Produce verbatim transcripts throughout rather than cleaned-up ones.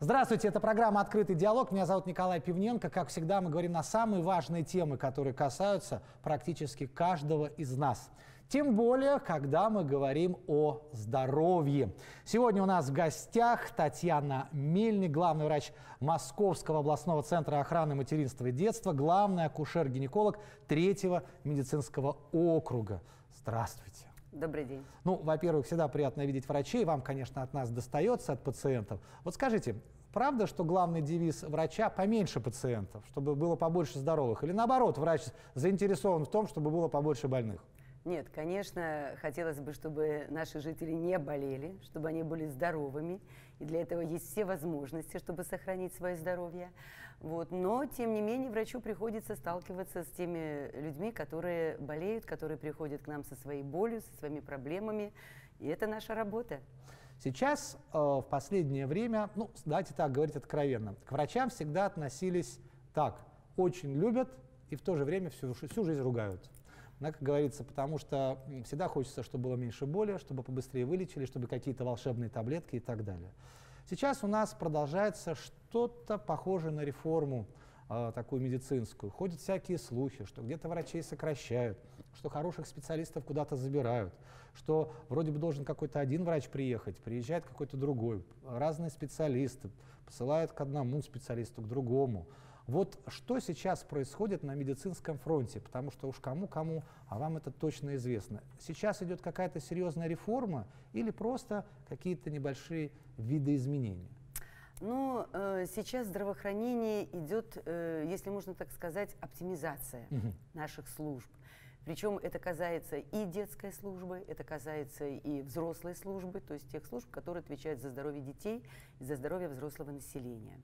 Здравствуйте, это программа «Открытый диалог». Меня зовут Николай Пивненко. Как всегда, мы говорим на самые важные темы, которые касаются практически каждого из нас. Тем более, когда мы говорим о здоровье. Сегодня у нас в гостях Татьяна Мельник, главный врач Московского областного центра охраны материнства и детства, главный акушер-гинеколог третьего медицинского округа. Здравствуйте. Добрый день. Ну, во-первых, всегда приятно видеть врачей. Вам, конечно, от нас достается, от пациентов. Вот скажите, правда, что главный девиз врача – поменьше пациентов, чтобы было побольше здоровых? Или наоборот, врач заинтересован в том, чтобы было побольше больных? Нет, конечно, хотелось бы, чтобы наши жители не болели, чтобы они были здоровыми. И для этого есть все возможности, чтобы сохранить свое здоровье. Вот. Но, тем не менее, врачу приходится сталкиваться с теми людьми, которые болеют, которые приходят к нам со своей болью, со своими проблемами. И это наша работа. Сейчас, э, в последнее время, ну, давайте так говорить откровенно, к врачам всегда относились так: очень любят и в то же время всю, всю жизнь ругают. Да, как говорится, потому что всегда хочется, чтобы было меньше боли, чтобы побыстрее вылечили, чтобы какие-то волшебные таблетки и так далее. Сейчас у нас продолжается что-то похожее на реформу э, такую медицинскую. Ходят всякие слухи, что где-то врачей сокращают, что хороших специалистов куда-то забирают, что вроде бы должен какой-то один врач приехать, приезжает какой-то другой, разные специалисты, посылают к одному специалисту, к другому. Вот что сейчас происходит на медицинском фронте, потому что уж кому-кому, а вам это точно известно. Сейчас идет какая-то серьезная реформа или просто какие-то небольшие видоизменения? Ну, э, сейчас здравоохранение идет, э, если можно так сказать, оптимизация угу. наших служб. Причем это касается и детской службы, это касается и взрослой службы, то есть тех служб, которые отвечают за здоровье детей и за здоровье взрослого населения.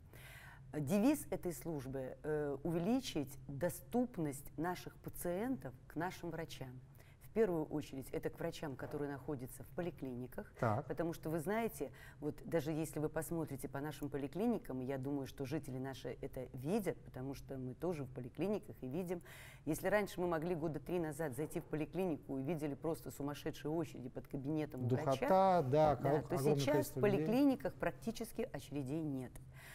Девиз этой службы э, – увеличить доступность наших пациентов к нашим врачам. В первую очередь это к врачам, которые находятся в поликлиниках, так. потому что вы знаете, вот даже если вы посмотрите по нашим поликлиникам, я думаю, что жители наши это видят, потому что мы тоже в поликлиниках и видим. Если раньше мы могли года три назад зайти в поликлинику и видели просто сумасшедшие очереди под кабинетом Духота, врача, да, да, то сейчас в поликлиниках практически очередей нет.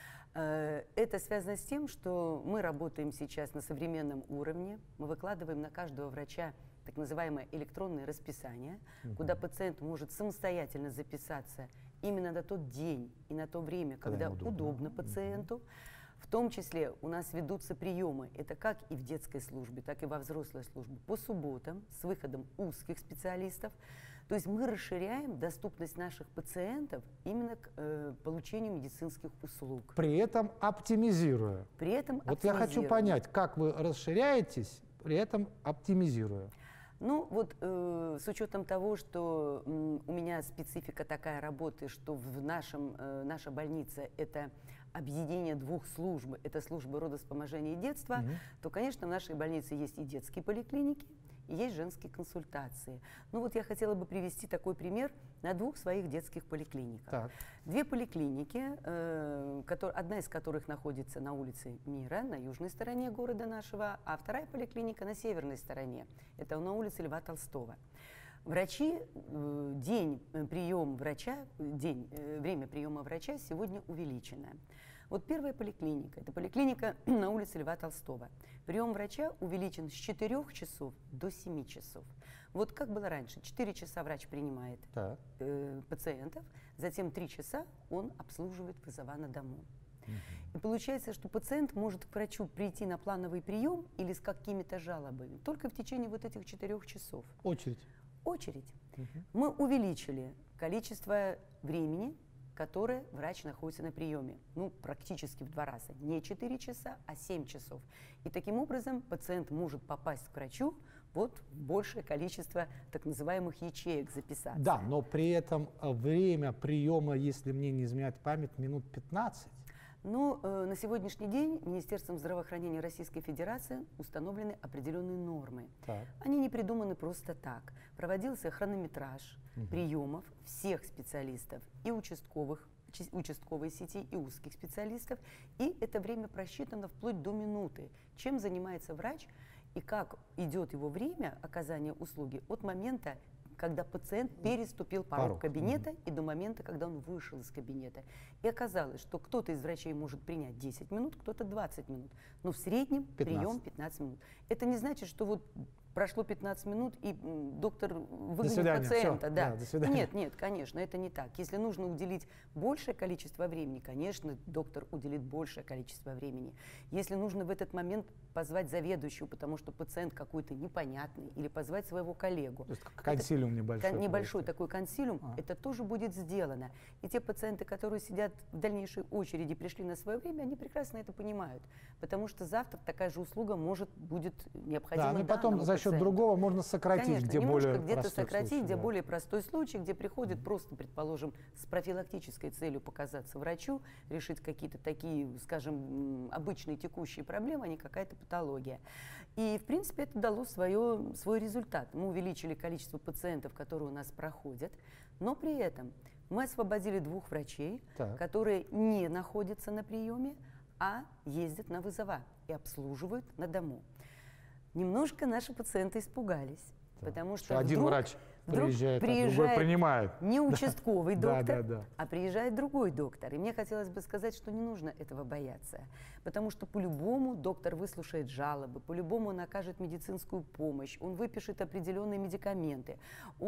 Это связано с тем, что мы работаем сейчас на современном уровне, мы выкладываем на каждого врача так называемое электронное расписание, угу. куда пациент может самостоятельно записаться именно на тот день и на то время, когда, когда удобно. удобно пациенту. Угу. В том числе у нас ведутся приемы, это как и в детской службе, так и во взрослой службе, по субботам с выходом узких специалистов. То есть мы расширяем доступность наших пациентов именно к э, получению медицинских услуг. При этом оптимизируя. При этом Вот я хочу понять, как вы расширяетесь, при этом оптимизируя. Ну вот э, с учетом того, что э, у меня специфика такая работы, что в нашем, э, наша больница это объединение двух служб, это служба родовспоможения и детства, mm-hmm. то, конечно, в нашей больнице есть и детские поликлиники, и есть женские консультации. Ну вот я хотела бы привести такой пример на двух своих детских поликлиниках. Так. Две поликлиники, э, который, одна из которых находится на улице Мира, на южной стороне города нашего, а вторая поликлиника на северной стороне, это на улице Льва Толстого. Врачи, э, день приема врача, день, э, время приема врача сегодня увеличено. Вот первая поликлиника, это поликлиника на улице Льва Толстого. Прием врача увеличен с четырёх часов до семи часов. Вот как было раньше, четыре часа врач принимает э, пациентов, затем три часа он обслуживает, вызова на дому. Угу. И получается, что пациент может к врачу прийти на плановый прием или с какими-то жалобами только в течение вот этих четырех часов. Очередь. Очередь. Угу. Мы увеличили количество времени, которое врач находится на приеме. Ну, практически в два раза. Не четыре часа, а семь часов. И таким образом пациент может попасть к врачу вот в большее количество так называемых ячеек записаться. Да, но при этом время приема, если мне не изменяет память, минут пятнадцать. Но э, на сегодняшний день Министерством здравоохранения Российской Федерации установлены определенные нормы. Так. Они не придуманы просто так. Проводился хронометраж угу. приемов всех специалистов, и участковых, участковой сети, и узких специалистов. И это время просчитано вплоть до минуты. Чем занимается врач и как идет его время оказания услуги от момента когда пациент переступил порог, порог. кабинета Mm-hmm. и до момента, когда он вышел из кабинета. И оказалось, что кто-то из врачей может принять десять минут, кто-то двадцать минут. Но в среднем пятнадцать. Прием пятнадцать минут. Это не значит, что вот прошло пятнадцать минут, и доктор выгонит пациента. Да. Да, до свидания. Нет, нет, конечно, это не так. Если нужно уделить большее количество времени, конечно, доктор уделит большее количество времени. Если нужно в этот момент позвать заведующего, потому что пациент какой-то непонятный, или позвать своего коллегу. То есть консилиум это, небольшой. Кон, небольшой просто. такой консилиум, а. это тоже будет сделано. И те пациенты, которые сидят в дальнейшей очереди, пришли на свое время, они прекрасно это понимают. Потому что завтра такая же услуга может, будет необходима. Да, ну и потом за счет другого можно сократить, Конечно, где более где-то сократить, случай, где да. более простой случай, где приходит просто, предположим, с профилактической целью показаться врачу, решить какие-то такие, скажем, обычные текущие проблемы, а не какая-то патология. И, в принципе, это дало свое, свой результат. Мы увеличили количество пациентов, которые у нас проходят, но при этом мы освободили двух врачей, так. которые не находятся на приеме, а ездят на вызова и обслуживают на дому. Немножко наши пациенты испугались, да. потому что, что один вдруг, врач вдруг приезжает, приезжает а другой принимает. Не участковый да. доктор, да, да, да. а приезжает другой доктор. И мне хотелось бы сказать, что не нужно этого бояться, потому что по-любому доктор выслушает жалобы, по-любому он окажет медицинскую помощь, он выпишет определенные медикаменты,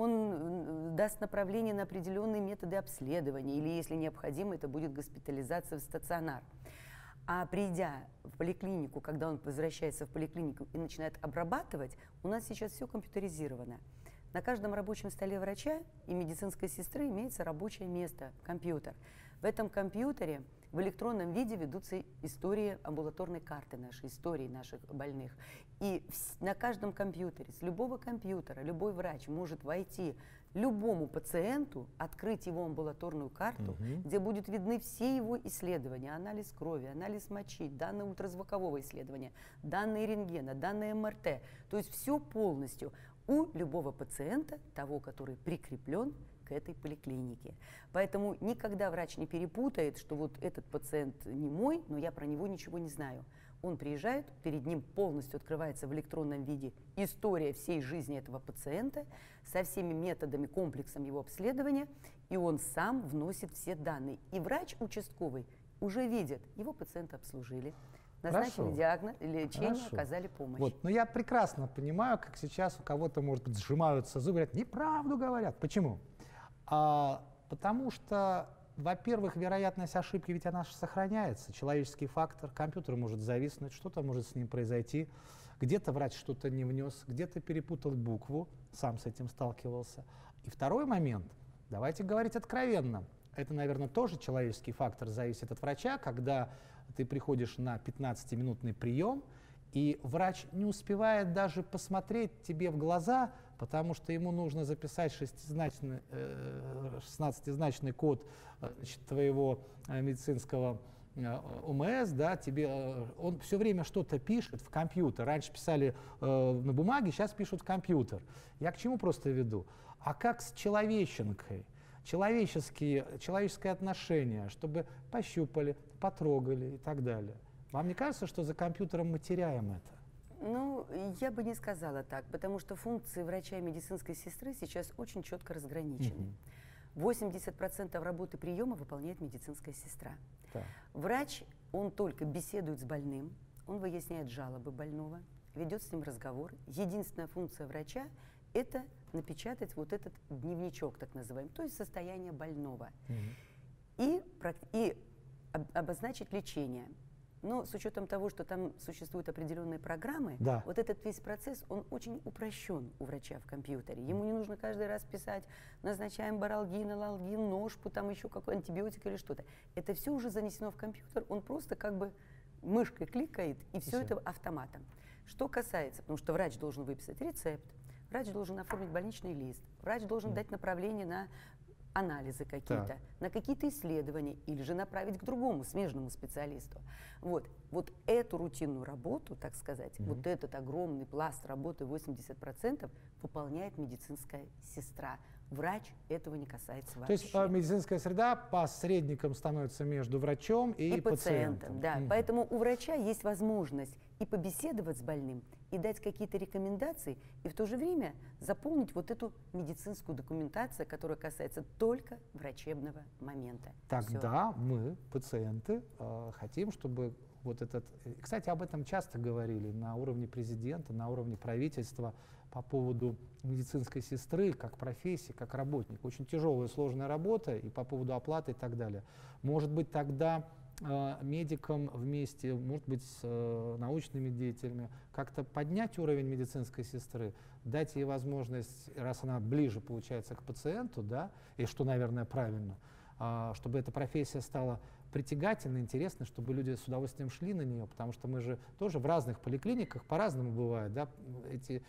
он даст направление на определенные методы обследования, или, если необходимо, это будет госпитализация в стационар. А придя в поликлинику, когда он возвращается в поликлинику и начинает обрабатывать, у нас сейчас все компьютеризировано. На каждом рабочем столе врача и медицинской сестры имеется рабочее место, компьютер. В этом компьютере в электронном виде ведутся истории амбулаторной карты нашей, истории наших больных. И на каждом компьютере, с любого компьютера, любой врач может войти любому пациенту, открыть его амбулаторную карту, угу. где будут видны все его исследования, анализ крови, анализ мочи, данные ультразвукового исследования, данные рентгена, данные эм эр тэ. То есть все полностью у любого пациента, того, который прикреплен к этой поликлинике. Поэтому никогда врач не перепутает, что вот этот пациент не мой, но я про него ничего не знаю. Он приезжает, перед ним полностью открывается в электронном виде история всей жизни этого пациента со всеми методами, комплексом его обследования, и он сам вносит все данные. И врач участковый уже видит, его пациента обслужили, назначили Хорошо. диагноз, лечение, Хорошо. оказали помощь. Вот. Но я прекрасно понимаю, как сейчас у кого-то, может быть, сжимаются зубы, говорят, неправду говорят. Почему? А, потому что, во-первых, вероятность ошибки, ведь она же сохраняется, человеческий фактор, компьютер может зависнуть, что-то может с ним произойти, где-то врач что-то не внес, где-то перепутал букву, сам с этим сталкивался. И второй момент, давайте говорить откровенно, это, наверное, тоже человеческий фактор, зависит от врача, когда ты приходишь на пятнадцатиминутный прием, и врач не успевает даже посмотреть тебе в глаза, потому что ему нужно записать шестизначный, э, шестнадцатизначный код значит, твоего э, медицинского э, о эм эс, да, тебе, э, он все время что-то пишет в компьютер. Раньше писали э, на бумаге, сейчас пишут в компьютер. Я к чему просто веду? А как с человеченкой? Человеческие, человеческое отношение, чтобы пощупали, потрогали и так далее. Вам не кажется, что за компьютером мы теряем это? Ну, я бы не сказала так, потому что функции врача и медицинской сестры сейчас очень четко разграничены. восемьдесят процентов работы приема выполняет медицинская сестра. Да. Врач, он только беседует с больным, он выясняет жалобы больного, ведет с ним разговор. Единственная функция врача – это напечатать вот этот дневничок, так называемый, то есть состояние больного. Угу. И, и обозначить лечение. Но с учетом того, что там существуют определенные программы, да. вот этот весь процесс, он очень упрощен у врача в компьютере. Ему не нужно каждый раз писать, назначаем баралгин, алалгин, ножку, там еще какой антибиотик или что-то. Это все уже занесено в компьютер, он просто как бы мышкой кликает, и все, все это автоматом. Что касается, потому что врач должен выписать рецепт, врач должен оформить больничный лист, врач должен mm. дать направление на анализы какие-то, на какие-то исследования, или же направить к другому смежному специалисту. Вот, вот эту рутинную работу, так сказать, mm-hmm. вот этот огромный пласт работы восемьдесят процентов выполняет медицинская сестра. Врач этого не касается вообще. То есть а, медицинская среда посредником становится между врачом и, и пациентом. пациентом. Да. Mm-hmm. Поэтому у врача есть возможность и побеседовать с больным, и дать какие-то рекомендации, и в то же время заполнить вот эту медицинскую документацию, которая касается только врачебного момента. Тогда Всё. Мы, пациенты, э, хотим, чтобы вот этот... Кстати, об этом часто говорили на уровне президента, на уровне правительства по поводу медицинской сестры как профессии, как работник. Очень тяжелая, сложная работа, и по поводу оплаты и так далее. Может быть, тогда э, медикам вместе, может быть, с э, научными деятелями как-то поднять уровень медицинской сестры, дать ей возможность, раз она ближе, получается, к пациенту, да, и что, наверное, правильно, э, чтобы эта профессия стала притягательно, интересно, чтобы люди с удовольствием шли на нее, потому что мы же тоже в разных поликлиниках по-разному бывает, да, эти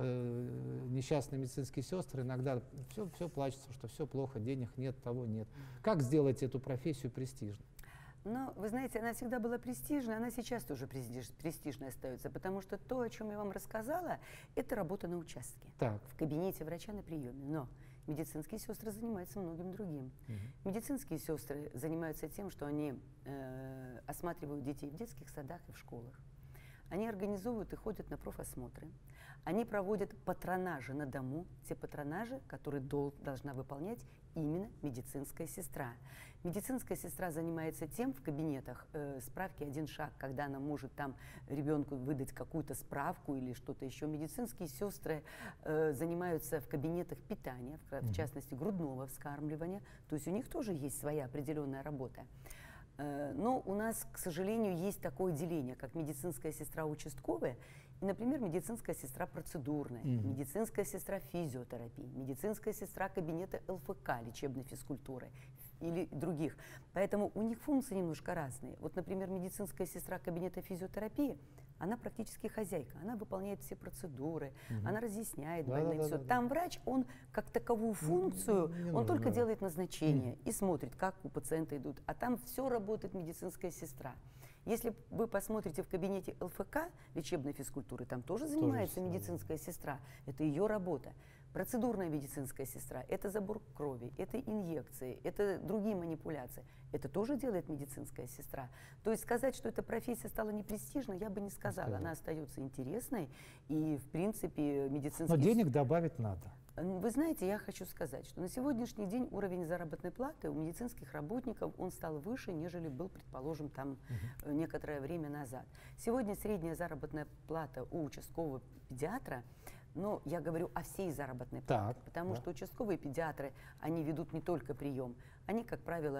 э, несчастные медицинские сестры иногда все, все плачется, что все плохо, денег нет, того нет. Как сделать эту профессию престижной? Ну, вы знаете, она всегда была престижной, она сейчас тоже престиж, престижной остается, потому что то, о чем я вам рассказала, это работа на участке, так. в кабинете врача на приеме. Но медицинские сестры занимаются многим другим. Угу. Медицинские сестры занимаются тем, что они э, осматривают детей в детских садах и в школах. Они организовывают и ходят на профосмотры. Они проводят патронажи на дому, те патронажи, которые дол, должна выполнять именно медицинская сестра. Медицинская сестра занимается тем в кабинетах, э, справки один шаг, когда она может там ребенку выдать какую-то справку или что-то еще. Медицинские сестры э, занимаются в кабинетах питания, в, в частности грудного вскармливания, то есть у них тоже есть своя определенная работа. Но у нас, к сожалению, есть такое деление, как медицинская сестра участковая и, например, медицинская сестра процедурная, mm-hmm. медицинская сестра физиотерапии, медицинская сестра кабинета эл эф ка, лечебной физкультуры или других. Поэтому у них функции немножко разные. Вот, например, медицинская сестра кабинета физиотерапии, она практически хозяйка, она выполняет все процедуры, угу. она разъясняет больным да, все. Да, да, Там да. врач, он как таковую функцию, не, не он нужно, только да. делает назначение угу. и смотрит, как у пациента идут. А там все работает медицинская сестра. Если вы посмотрите в кабинете эл эф ка, лечебной физкультуры, там тоже занимается тоже медицинская сестра, это ее работа. Процедурная медицинская сестра – это забор крови, это инъекции, это другие манипуляции. Это тоже делает медицинская сестра. То есть сказать, что эта профессия стала непрестижной, я бы не сказала. Сказал. Она остается интересной, и, в принципе, медицинский... Но денег добавить надо. Вы знаете, я хочу сказать, что на сегодняшний день уровень заработной платы у медицинских работников, он стал выше, нежели был, предположим, там угу. некоторое время назад. Сегодня средняя заработная плата у участкового педиатра, но я говорю о всей заработной плате, так, потому да. что участковые педиатры, они ведут не только прием, они, как правило,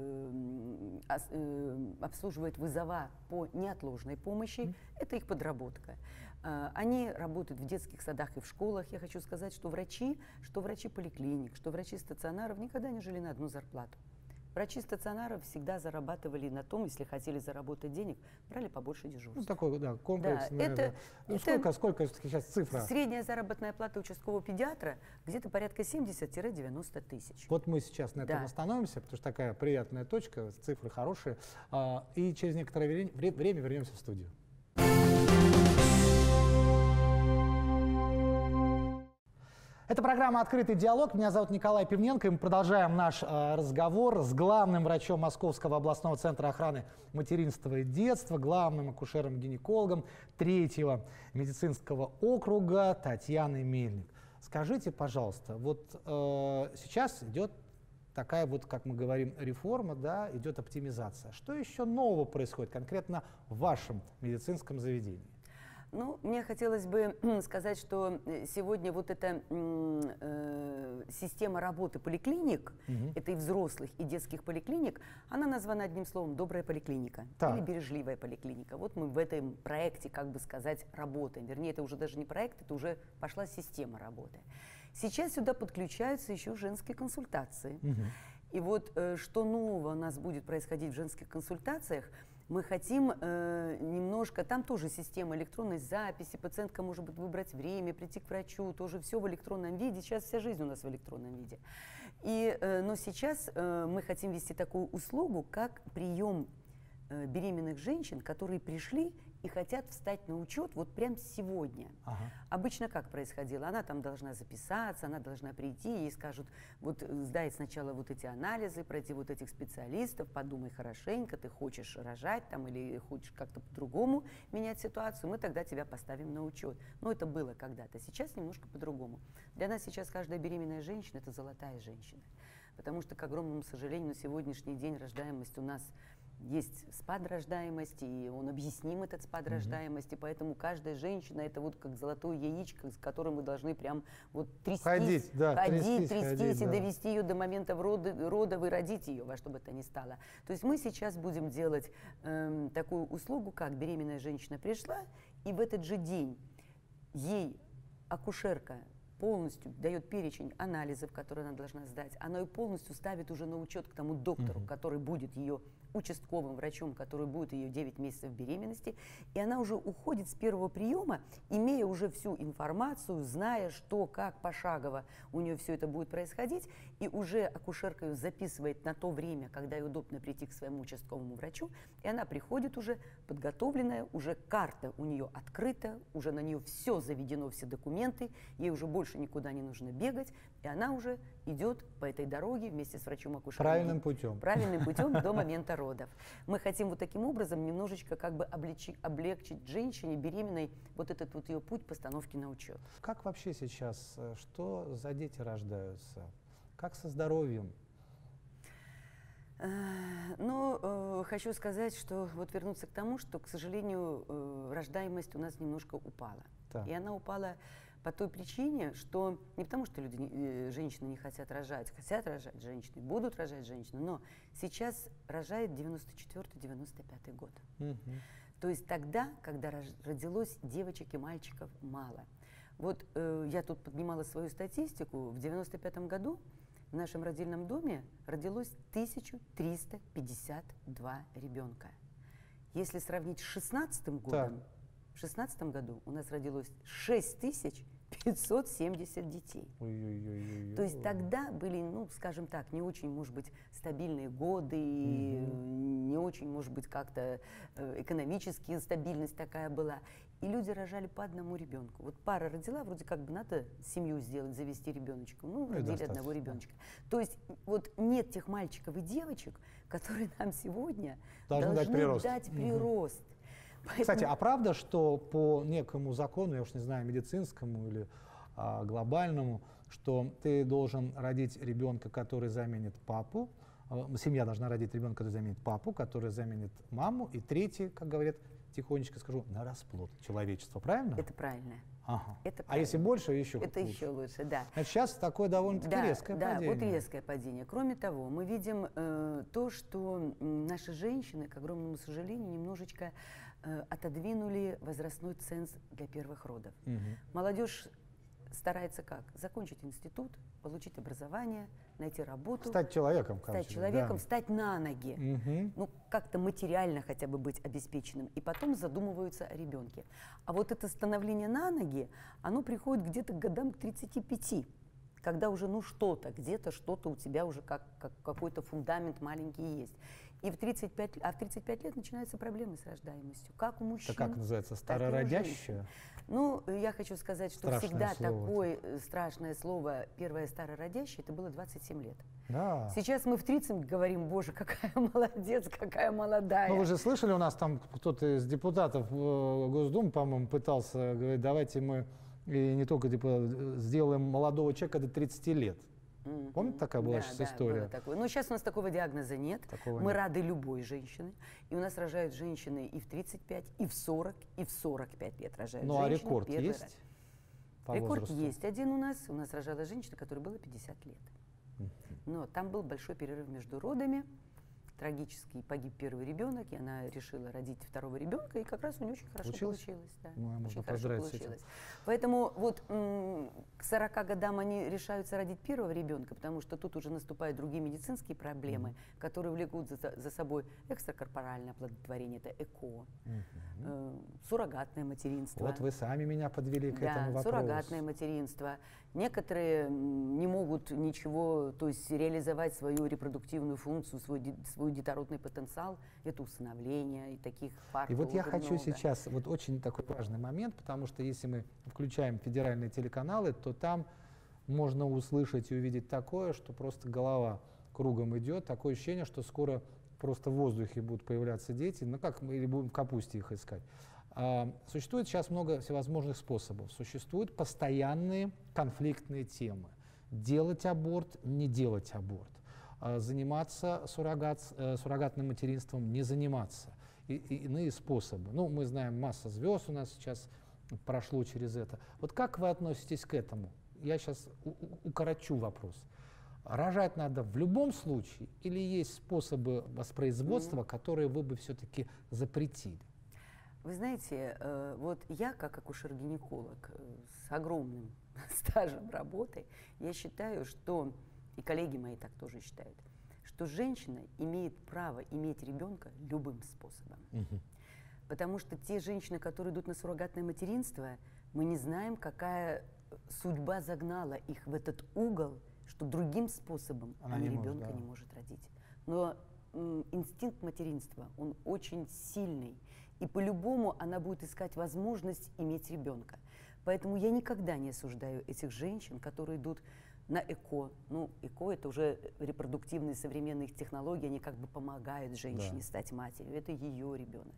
э, э, обслуживают вызова по неотложной помощи, mm. это их подработка. Э, они работают в детских садах и в школах. Я хочу сказать, что врачи, что врачи поликлиник, что врачи стационаров никогда не жили на одну зарплату. Врачи стационаров всегда зарабатывали на том, если хотели заработать денег, брали побольше дежурств. Ну, такой, да, комплекс. Да, это, ну, это сколько, сколько сейчас цифра? Средняя заработная плата участкового педиатра где-то порядка семьдесят-девяносто тысяч. Вот мы сейчас на этом да. остановимся, потому что такая приятная точка, цифры хорошие. И через некоторое время вернемся в студию. Это программа «Открытый диалог». Меня зовут Николай Пивненко, и мы продолжаем наш э, разговор с главным врачом Московского областного центра охраны материнства и детства, главным акушером-гинекологом третьего медицинского округа Татьяной Мельник. Скажите, пожалуйста, вот э, сейчас идет такая вот, как мы говорим, реформа, да, идет оптимизация. Что еще нового происходит конкретно в вашем медицинском заведении? Ну, мне хотелось бы сказать, что сегодня вот эта э, система работы поликлиник, угу. это и взрослых, и детских поликлиник, она названа одним словом «добрая поликлиника» так. или «бережливая поликлиника». Вот мы в этом проекте, как бы сказать, работаем. Вернее, это уже даже не проект, это уже пошла система работы. Сейчас сюда подключаются еще женские консультации. Угу. И вот э, что нового у нас будет происходить в женских консультациях, мы хотим э, немножко, там тоже система электронной записи, пациентка может быть выбрать время, прийти к врачу, тоже все в электронном виде, сейчас вся жизнь у нас в электронном виде. И, э, но сейчас э, мы хотим ввести такую услугу, как прием э, беременных женщин, которые пришли и хотят встать на учет вот прямо сегодня. Ага. Обычно как происходило? Она там должна записаться, она должна прийти, ей скажут, вот сдай сначала вот эти анализы, пройти вот этих специалистов, подумай хорошенько, ты хочешь рожать там или хочешь как-то по-другому менять ситуацию, мы тогда тебя поставим на учет. Ну, это было когда-то, сейчас немножко по-другому. Для нас сейчас каждая беременная женщина – это золотая женщина, потому что, к огромному сожалению, на сегодняшний день рождаемость у нас есть спад рождаемости, и он объясним, этот спад mm-hmm. рождаемости, поэтому каждая женщина – это вот как золотое яичко, с которым мы должны прям вот трястись, ходить, да, ходить, трястись, трястись ходить, и да. довести ее до момента рода, родов и родить ее, во что бы то ни стало. То есть мы сейчас будем делать эм, такую услугу, как беременная женщина пришла, и в этот же день ей акушерка полностью дает перечень анализов, которые она должна сдать. Она ее полностью ставит уже на учет к тому доктору, mm-hmm. который будет ее участковым врачом, который будет ее девять месяцев беременности. И она уже уходит с первого приема, имея уже всю информацию, зная, что, как пошагово у нее все это будет происходить. И уже акушерка ее записывает на то время, когда ей удобно прийти к своему участковому врачу. И она приходит уже подготовленная, уже карта у нее открыта, уже на нее все заведено, все документы, ей уже больше никуда не нужно бегать, и она уже идет по этой дороге вместе с врачом-акушером. Правильным путем. Правильным путем до момента родов. Мы хотим вот таким образом немножечко как бы облегчить, облегчить женщине беременной вот этот вот ее путь постановки на учет. Как вообще сейчас, что за дети рождаются? Как со здоровьем? Ну, э, хочу сказать, что вот вернуться к тому, что, к сожалению, э, рождаемость у нас немножко упала. Да. И она упала по той причине, что не потому, что люди, э, женщины не хотят рожать, хотят рожать женщины, будут рожать женщины, но сейчас рожает девяносто четвёртый — девяносто пятый год. Угу. То есть тогда, когда родилось девочек и мальчиков мало. Вот э, я тут поднимала свою статистику, в девяносто пятом году в нашем родильном доме родилось тысяча триста пятьдесят два ребенка. Если сравнить с шестнадцатым годом, да. в шестнадцатом году у нас родилось шесть тысяч пятьсот семьдесят детей. Ой-ой-ой-ой-ой. То есть тогда были, ну, скажем так, не очень, может быть, стабильные годы, угу. не очень, может быть, как-то экономически стабильность такая была. И люди рожали по одному ребенку. Вот пара родила, вроде как бы надо семью сделать, завести ребеночка. Ну, ну родили одного ребеночка. То есть вот нет тех мальчиков и девочек, которые нам сегодня должны, должны дать прирост. Дать прирост. Угу. Поэтому... Кстати, а правда, что по некому закону, я уж не знаю, медицинскому или а, глобальному, что ты должен родить ребенка, который заменит папу, а, семья должна родить ребенка, который заменит папу, который заменит маму, и третий, как говорят, тихонечко скажу, на расплод человечества, правильно? Это правильно. Ага. Это а если больше, еще Это лучше. еще лучше, да. Значит, сейчас такое довольно-таки да, резкое да, падение. Да, вот резкое падение. Кроме того, мы видим э, то, что э, наши женщины, к огромному сожалению, немножечко э, отодвинули возрастной ценз для первых родов. Угу. Молодежь старается как? Закончить институт, получить образование, найти работу. Стать человеком, Стать короче, человеком, да. стать на ноги. Угу. Ну, как-то материально хотя бы быть обеспеченным. И потом задумываются о ребенке. А вот это становление на ноги, оно приходит где-то к годам к тридцати пяти. Когда уже ну что-то, где-то что-то у тебя уже как, как какой-то фундамент маленький есть. И в тридцать пять, а в тридцать пять лет начинаются проблемы с рождаемостью. Как у мужчин, это как называется? так и у Старородящая? женщин. Ну, я хочу сказать, что страшное всегда слово. такое страшное слово «первое старородящее» это было двадцать семь лет. Да. Сейчас мы в тридцать говорим, боже, какая молодец, какая молодая. Ну, вы же слышали, у нас там кто-то из депутатов Госдумы, по-моему, пытался говорить, давайте мы и не только типа, сделаем молодого человека до тридцати лет. Mm-hmm. Помните, такая была да, сейчас да, история? Было такое. Но сейчас у нас такого диагноза нет. Такого Мы нет. рады любой женщине. И у нас рожают женщины и в тридцать пять, и в сорок, и в сорок пять лет рожают ну, женщины. а рекорд есть? Раз. По рекорд возрасту? есть один у нас. У нас рожала женщина, которой было пятьдесят лет. Mm-hmm. Но там был большой перерыв между родами. Трагически погиб первый ребенок, и она решила родить второго ребенка, и как раз у нее очень хорошо получилось. получилось. Да, Ну, очень хорошо получилось. Поэтому вот м- к сорока годам они решаются родить первого ребенка, потому что тут уже наступают другие медицинские проблемы, mm-hmm. которые влекут за, за собой экстракорпоральное оплодотворение, это ЭКО, mm-hmm. э, суррогатное материнство. Вот вы сами меня подвели к да, этому вопросу. суррогатное материнство. Некоторые не могут ничего, то есть реализовать свою репродуктивную функцию, свой, свой свой детородный потенциал, это усыновление, и таких пар И вот я хочу много. сейчас, вот очень такой важный момент, потому что если мы включаем федеральные телеканалы, то там можно услышать и увидеть такое, что просто голова кругом идет, такое ощущение, что скоро просто в воздухе будут появляться дети, ну как мы или будем в капусте их искать. А, существует сейчас много всевозможных способов, существуют постоянные конфликтные темы. Делать аборт, не делать аборт. Заниматься суррогат, суррогатным материнством, не заниматься. И, и иные способы. Ну, мы знаем, масса звезд у нас сейчас прошло через это. Вот как вы относитесь к этому? Я сейчас укорочу вопрос. Рожать надо в любом случае или есть способы воспроизводства, mm-hmm. которые вы бы все-таки запретили? Вы знаете, вот я как акушер-гинеколог с огромным стажем работы, я считаю, что, и коллеги мои так тоже считают, что женщина имеет право иметь ребенка любым способом. Угу. Потому что те женщины, которые идут на суррогатное материнство, мы не знаем, какая судьба загнала их в этот угол, что другим способом она, она не ребенка может, да. не может родить. Но м, инстинкт материнства, он очень сильный. И по-любому она будет искать возможность иметь ребенка. Поэтому я никогда не осуждаю этих женщин, которые идут на ЭКО. Ну, ЭКО — это уже репродуктивные современные технологии, они как бы помогают женщине да. стать матерью. Это ее ребенок.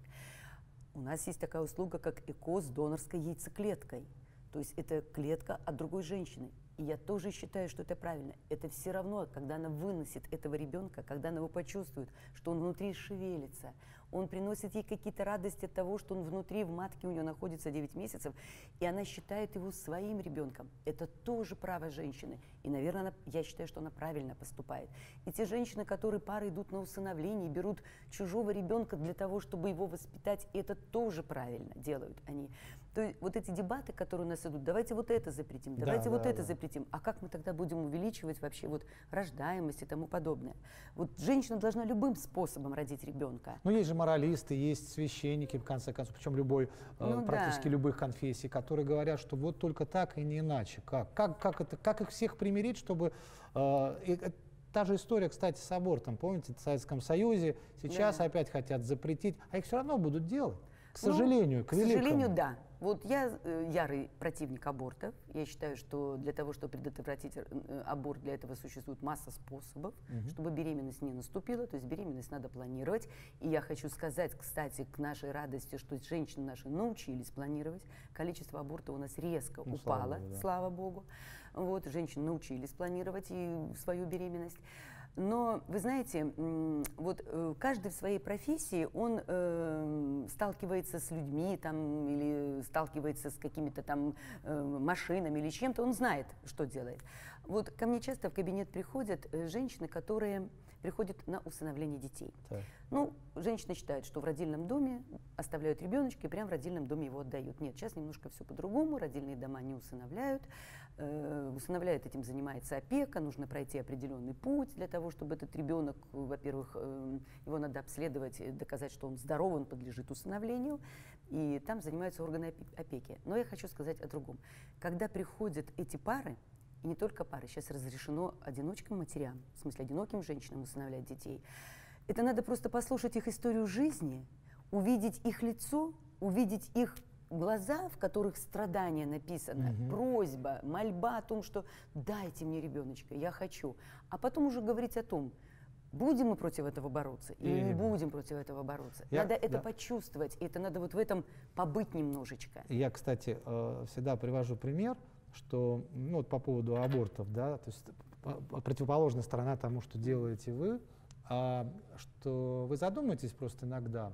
У нас есть такая услуга, как ЭКО с донорской яйцеклеткой. То есть это клетка от другой женщины. И я тоже считаю, что это правильно. Это все равно, когда она выносит этого ребенка, когда она его почувствует, что он внутри шевелится, он приносит ей какие-то радости от того, что он внутри, в матке у нее находится девять месяцев, и она считает его своим ребенком. Это тоже право женщины. И, наверное, она, я считаю, что она правильно поступает. И те женщины, которые пары идут на усыновление, берут чужого ребенка для того, чтобы его воспитать, это тоже правильно делают они. То есть вот эти дебаты, которые у нас идут, давайте вот это запретим, давайте да, вот да, это да. запретим. А как мы тогда будем увеличивать вообще вот рождаемость и тому подобное? Вот женщина должна любым способом родить ребенка. Ну, есть же моралисты, есть священники, в конце концов, причем любой, ну, э, практически да. любых конфессий, которые говорят, что вот только так и не иначе. Как, как, как, это, как их всех примирить, чтобы... Э, и, та же история, кстати, с абортом, помните, в Советском Союзе, сейчас да. опять хотят запретить, а их все равно будут делать. К сожалению, ну, к великому. К сожалению, да. Вот я э, ярый противник абортов. Я считаю, что для того, чтобы предотвратить э, аборт, для этого существует масса способов, угу. чтобы беременность не наступила. То есть беременность надо планировать. И я хочу сказать, кстати, к нашей радости, что женщины наши научились планировать. Количество абортов у нас резко ну, упало, слава Богу, да. слава Богу. Вот, женщины научились планировать и свою беременность. Но, вы знаете, вот каждый в своей профессии, он э, сталкивается с людьми там, или сталкивается с какими-то там э, машинами или чем-то, он знает, что делает. Вот ко мне часто в кабинет приходят женщины, которые приходят на усыновление детей. Так. Ну, женщина считает, что в родильном доме оставляют ребеночка и прямо в родильном доме его отдают. Нет, сейчас немножко все по-другому, родильные дома не усыновляют. Э, усыновляет, этим занимается опека, нужно пройти определенный путь для того, чтобы этот ребенок, во-первых, э, его надо обследовать, доказать, что он здоров, он подлежит усыновлению, и там занимаются органы опеки. Но я хочу сказать о другом. Когда приходят эти пары, и не только пары, сейчас разрешено одиночкам матерям, в смысле одиноким женщинам усыновлять детей, это надо просто послушать их историю жизни, увидеть их лицо, увидеть их глаза, в которых страдания написано, угу. просьба, мольба о том, что дайте мне ребеночка, я хочу. А потом уже говорить о том, будем мы против этого бороться или, или не будем против этого бороться. Я, надо это да. почувствовать, и это надо вот в этом побыть немножечко. Я, кстати, всегда привожу пример, что ну, вот по поводу абортов, да, то есть противоположная сторона тому, что делаете вы, а, что вы задумаетесь просто иногда,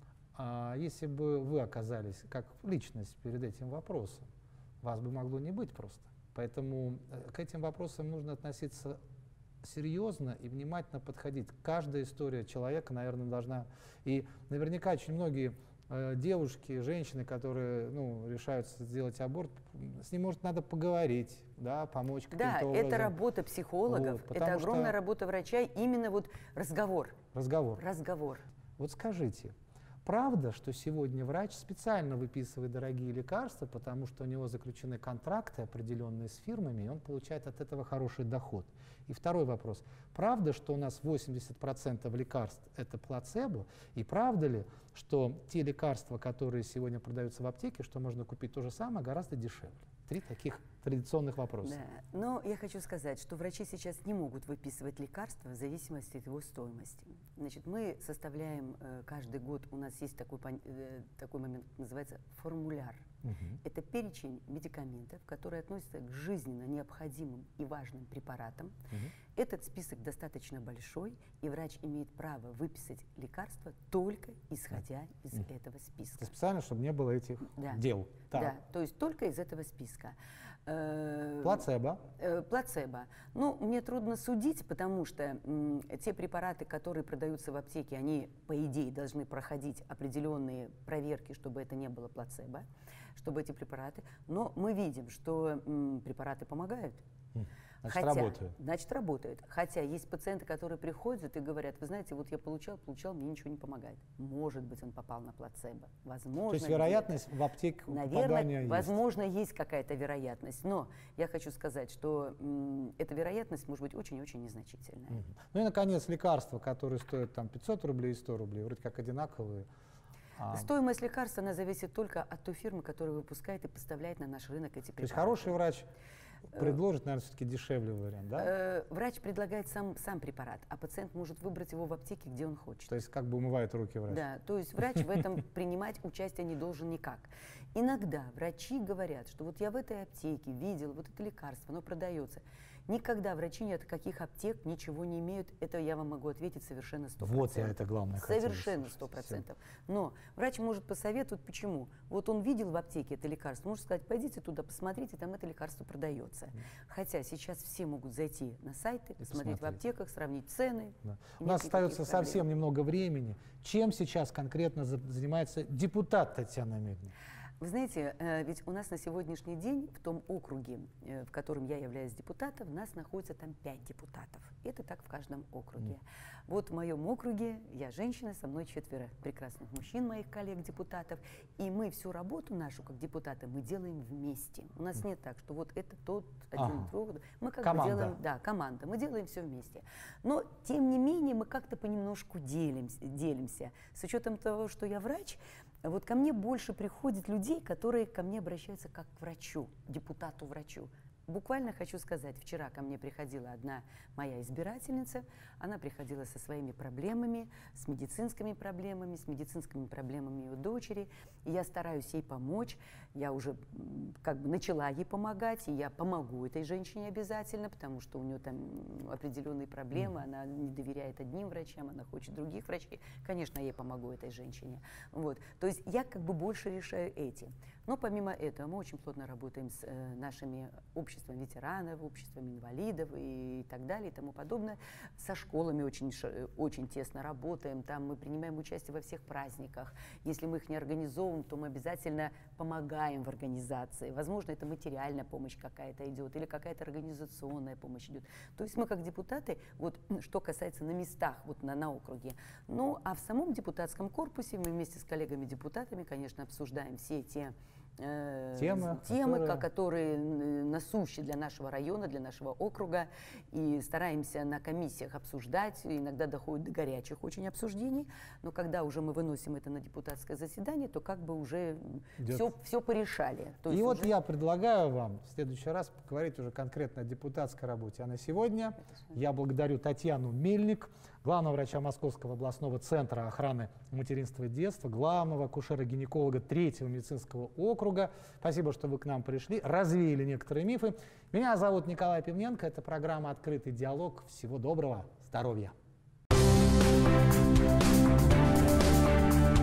а если бы вы оказались как личность перед этим вопросом, вас бы могло не быть просто. Поэтому к этим вопросам нужно относиться серьезно и внимательно подходить. Каждая история человека, наверное, должна... И наверняка очень многие э, девушки, женщины, которые ну, решаются сделать аборт, с ним, может, надо поговорить, да, помочь каким-то Да, образом. это работа психологов, вот, это огромная что... работа врача, именно вот разговор. Разговор. Разговор. Вот скажите, Правда, что сегодня врач специально выписывает дорогие лекарства, потому что у него заключены контракты определенные с фирмами, и он получает от этого хороший доход. И второй вопрос. Правда, что у нас восемьдесят процентов лекарств – это плацебо? И правда ли, что те лекарства, которые сегодня продаются в аптеке, что можно купить то же самое, гораздо дешевле? Три таких традиционных вопроса. Да. Но я хочу сказать, что врачи сейчас не могут выписывать лекарства в зависимости от его стоимости. Значит, мы составляем э, каждый год, у нас есть такой, э, такой момент, называется формуляр. Угу. Это перечень медикаментов, которые относятся к жизненно необходимым и важным препаратам. Угу. Этот список достаточно большой, и врач имеет право выписать лекарства только исходя из угу. этого списка. Это специально, чтобы не было этих да. дел. Так. Да, то есть только из этого списка. Плацебо. Плацебо. Ну, мне трудно судить, потому что м, те препараты, которые продаются в аптеке, они, по идее, должны проходить определенные проверки, чтобы это не было плацебо, чтобы эти препараты. Но мы видим, что м, препараты помогают. Значит, Хотя, работают. Значит, работают. Хотя есть пациенты, которые приходят и говорят, вы знаете, вот я получал, получал, мне ничего не помогает. Может быть, он попал на плацебо. Возможно. То есть вероятность в аптеке попадания есть? Возможно, есть какая-то вероятность. Но я хочу сказать, что м, эта вероятность может быть очень-очень незначительная. Угу. Ну и, наконец, лекарства, которые стоят там пятьсот рублей и сто рублей, вроде как одинаковые. А... Стоимость лекарства, она зависит только от той фирмы, которая выпускает и поставляет на наш рынок эти препараты. То есть хороший врач предложит, наверное, все-таки дешевле вариант, да? Врач предлагает сам, сам препарат, а пациент может выбрать его в аптеке, где он хочет. То есть как бы умывает руки врач. Да, то есть врач в этом принимать участие не должен никак. Иногда врачи говорят, что вот я в этой аптеке видел вот это лекарство, оно продается. Никогда врачи ни от каких аптек ничего не имеют. Это я вам могу ответить совершенно сто процентов. Вот я это главное Совершенно сто процентов. Но врач может посоветовать, почему. Вот он видел в аптеке это лекарство, может сказать, пойдите туда, посмотрите, там это лекарство продается. Mm. Хотя сейчас все могут зайти на сайты, посмотреть в аптеках, сравнить цены. Да. У нас остается совсем немного времени. Чем сейчас конкретно занимается депутат Татьяна Мельник? Вы знаете, ведь у нас на сегодняшний день в том округе, в котором я являюсь депутатом, у нас находится там пять депутатов. Это так в каждом округе. Mm. Вот в моем округе я женщина, со мной четверо прекрасных мужчин, моих коллег-депутатов, и мы всю работу нашу как депутаты мы делаем вместе. У нас mm. нет так, что вот это тот, один, ага. другой. Мы как команда. бы делаем, да, команда, мы делаем все вместе. Но, тем не менее, мы как-то понемножку делимся, делимся. С учетом того, что я врач, вот ко мне больше приходит людей, которые ко мне обращаются как к врачу, депутату-врачу. Буквально хочу сказать, вчера ко мне приходила одна моя избирательница, она приходила со своими проблемами, с медицинскими проблемами, с медицинскими проблемами ее дочери, и я стараюсь ей помочь, я уже как бы начала ей помогать, и я помогу этой женщине обязательно, потому что у нее там определенные проблемы, mm. она не доверяет одним врачам, она хочет других врачей, конечно, я ей помогу этой женщине. Вот. То есть я как бы больше решаю эти. Но помимо этого мы очень плотно работаем с э, нашими обществами ветеранов, обществами инвалидов и так далее и тому подобное. Со школами очень, очень тесно работаем, там мы принимаем участие во всех праздниках. Если мы их не организовываем, то мы обязательно помогаем в организации. Возможно, это материальная помощь какая-то идет или какая-то организационная помощь идет. То есть мы как депутаты, вот что касается на местах, вот на, на округе. Ну, а в самом депутатском корпусе мы вместе с коллегами-депутатами, конечно, обсуждаем все те Э, темы, темы которые... которые насущи для нашего района, для нашего округа, и стараемся на комиссиях обсуждать, иногда доходит до горячих очень обсуждений, но когда уже мы выносим это на депутатское заседание, то как бы уже все, все порешали. То и есть вот уже... я предлагаю вам в следующий раз поговорить уже конкретно о депутатской работе. А на сегодня я благодарю Татьяну Мельник, главного врача Московского областного центра охраны материнства и детства, главного акушера-гинеколога третьего медицинского округа. Спасибо, что вы к нам пришли, развеяли некоторые мифы. Меня зовут Николай Пивненко, это программа «Открытый диалог». Всего доброго, здоровья!